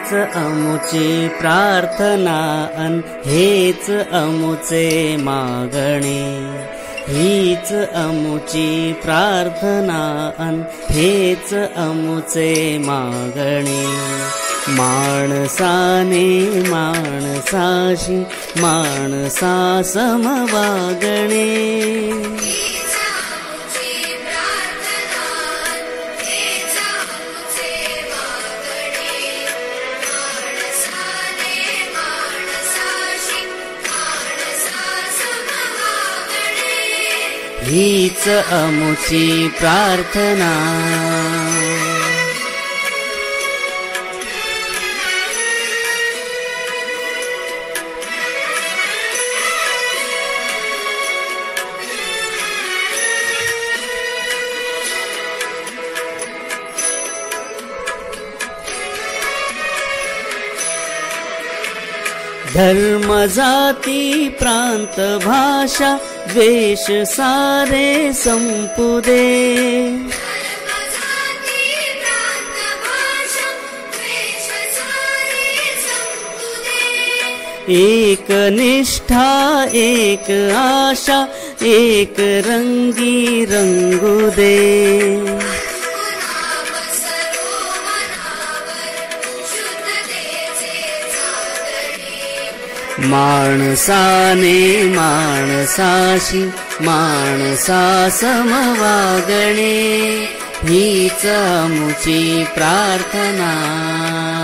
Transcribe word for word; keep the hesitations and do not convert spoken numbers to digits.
हीच अमुची प्रार्थना अन हेच अमुचे मागणे, हीच अमुची प्रार्थना अन हेच अमुचे मागणे। माणसाने माणसाशी माणसा समवागणे, हीच अमुची प्रार्थना। धर्म जाती प्रांत भाषा द्वेष सारे संपुदे, एक निष्ठा एक आशा एक रंगी रंगू दे। माणसाने माणसाशी माणसा समवागणे, हीच अमुची प्रार्थना।